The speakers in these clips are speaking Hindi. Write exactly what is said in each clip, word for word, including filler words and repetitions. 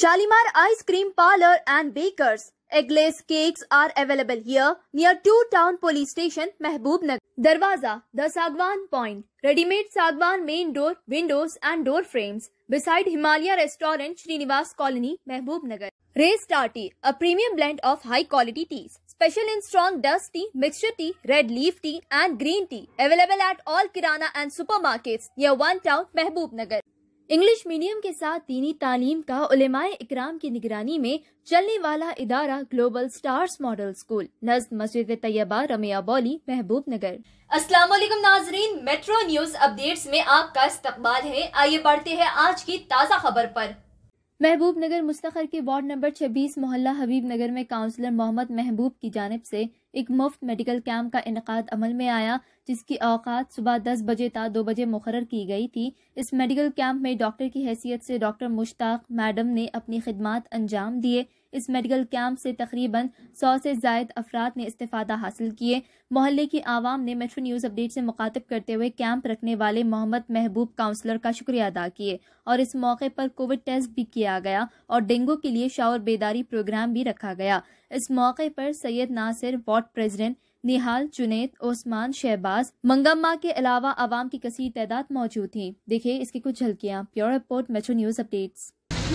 Shalimar Ice Cream Parlor and Bakers. Eggless cakes are available here near Two Town Police Station, Mehboob Nagar. Darwaza, the Sagwan Point. Ready-made Sagwan main door, windows and door frames. Beside Himalaya Restaurant, Srinivas Colony, Mehboob Nagar. Ray Star Tea, a premium blend of high-quality teas. Special in strong dust tea, mixture tea, red leaf tea and green tea. Available at all Kirana and supermarkets near One Town, Mehboob Nagar. English medium के साथ दीनी तालीम का उलेमाए इकराम की निगरानी में चलने वाला इदारा ग्लोबल स्टार्स मॉडल स्कूल नज़द मस्जिद तैयबा रमिया बौली महबूब नगर। अस्सलाम वालेकुम नाजरीन, मेट्रो न्यूज अपडेट्स में आपका इस्तकबाल है। आइए बढ़ते हैं आज की ताज़ा खबर पर। महबूब नगर मुस्तखर के वार्ड नंबर छब्बीस मोहल्ला हबीब नगर में काउंसलर मोहम्मद महबूब की जानिब से एक मुफ्त मेडिकल कैंप का इनकाद अमल में आया, जिसकी औकात सुबह दस बजे ता दो बजे मुकर्रर की गई थी। इस मेडिकल कैंप में डॉक्टर की हैसियत से डॉक्टर मुश्ताक मैडम ने अपनी खिदमात अंजाम दिए। इस मेडिकल कैंप से तकरीबन सौ से जायद अफराद ने इस्तेफादा हासिल किए। मोहल्ले की आवाम ने मेट्रो न्यूज अपडेट से मुखातिब करते हुए कैंप रखने वाले मोहम्मद महबूब काउंसलर का शुक्रिया अदा किए और इस मौके पर कोविड टेस्ट भी किया गया और डेंगू के लिए शावर बेदारी प्रोग्राम भी रखा गया। इस मौके पर सैयद नासिर, वार्ड प्रेसिडेंट निहाल, जुनैद, ओस्मान, शहबाज, मंगम्मा के अलावा आवाम की कसीर तादाद मौजूद थी। देखिए इसकी कुछ झलकियां। Pure report, metro news updates.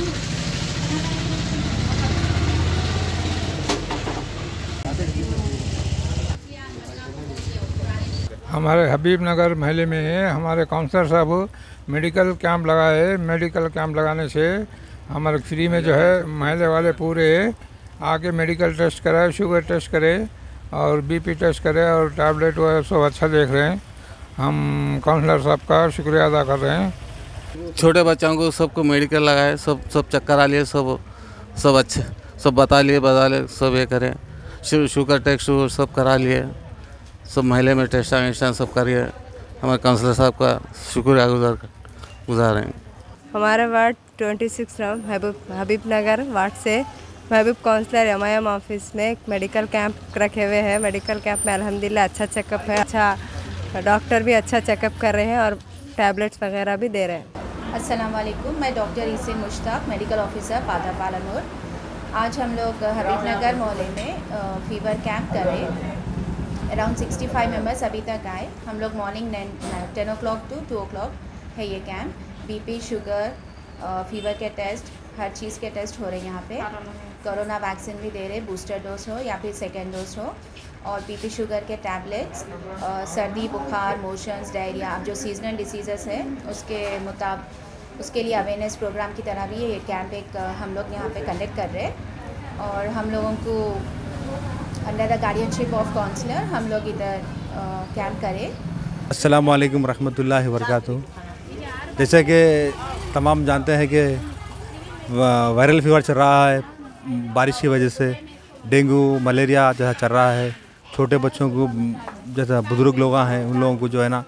हमारे हबीब नगर महल्ले में हमारे काउंसलर साहब मेडिकल कैंप लगाए। मेडिकल कैंप लगाने से हमारे फ्री में जो है महल्ले वाले पूरे आके मेडिकल टेस्ट कराए, शुगर टेस्ट करे और बीपी टेस्ट करे और टैबलेट वगैरह सब अच्छा देख रहे हैं। हम काउंसलर साहब का शुक्रिया अदा कर रहे हैं। छोटे बच्चों को सबको मेडिकल लगाए, सब सब चक्कर आ लिए, सब सब अच्छे सब बता लिए बता लिए सब ये करें, शुगर टेस्ट सब करा लिए, सब महल्ले में टेस्ट वेस्टा सब करिए। हमारे काउंसलर साहब का शुक्रिया गुजार गुजार हैं। हमारे वार्ड छब्बीस हबीब हबीब नगर वार्ड से Mehboob councillor M I M office में एक मेडिकल कैंप रखे हुए हैं। मेडिकल कैंप में अल्हम्दुलिल्लाह अच्छा चेकअप है, अच्छा डॉक्टर भी अच्छा चेकअप कर रहे हैं और टैबलेट्स वगैरह भी दे रहे हैं। अस्सलाम वालेकुम, मैं डॉक्टर ईसे मुश्ताक, मेडिकल ऑफिसर पादा पालानूर। आज हम लोग हबीब नगर मोहल्ले में फीवर कैंप कर रहे हैं। अराउंड सिक्सटी फाइव मेम्बर्स अभी तक आए। हम लोग morning ten o'clock to two o'clock है ये कैंप। बीपी, शुगर, फीवर के टेस्ट, हर चीज़ के टेस्ट हो रहे हैं यहाँ पे। कोरोना वैक्सीन भी दे रहे, बूस्टर डोज हो या फिर सेकेंड डोज हो, और बीपी शुगर के टैबलेट्स, सर्दी, बुखार, मोशंस, डायरिया, अब जो सीजनल डिसीज़ेस है उसके मुताबिक उसके लिए अवेयरनेस प्रोग्राम की तरह भी ये कैंप एक हम लोग यहाँ पे कंडक्ट कर रहे हैं। और हम लोगों को under the guardianship of councillor हम लोग इधर कैंप करें। अस्सलाम वालेकुम रहमतुल्लाहि व बरकातुहू। जैसे कि तमाम जानते हैं कि वायरल फीवर चल रहा है, बारिश की वजह से डेंगू, मलेरिया जैसा चल रहा है। छोटे बच्चों को, जैसा बुज़ुर्ग लोग हैं, उन लोगों को जो है ना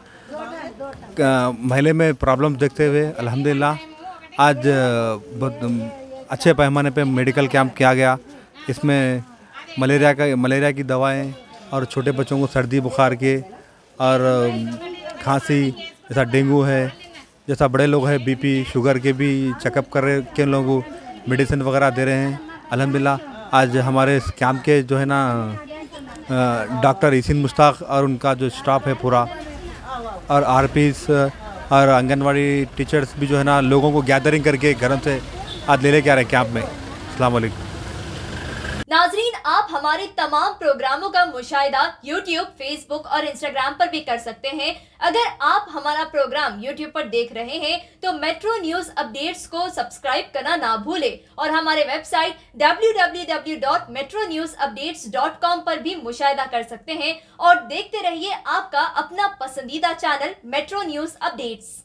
महल्ले में प्रॉब्लम देखते हुए अल्हम्दुलिल्लाह आज बहुत अच्छे पैमाने पे मेडिकल कैंप किया गया। इसमें मलेरिया का मलेरिया की दवाएं और छोटे बच्चों को सर्दी बुखार के और खांसी जैसा डेंगू है, जैसा बड़े लोग हैं बीपी शुगर के भी चेकअप कर रहे के लोगों को मेडिसिन वगैरह दे रहे हैं। अल्हम्दुलिल्लाह आज हमारे इस कैंप के जो है ना डॉक्टर ईसिन मुश्ताक और उनका जो स्टाफ है पूरा, और आर पीस और आंगनवाड़ी टीचर्स भी जो है ना लोगों को गैदरिंग करके घरों से आज ले लेके आ रहे हैं कैंप में। अस्सलाम वालेकुम नाजरीन, आप हमारे तमाम प्रोग्रामों का मुशाहिदा यूट्यूब, फेसबुक और इंस्टाग्राम पर भी कर सकते हैं। अगर आप हमारा प्रोग्राम यूट्यूब पर देख रहे हैं तो मेट्रो न्यूज अपडेट्स को सब्सक्राइब करना ना भूलें और हमारे website W W W dot metro news updates dot com पर भी मुशाहिदा कर सकते हैं और देखते रहिए आपका अपना पसंदीदा चैनल मेट्रो न्यूज अपडेट्स।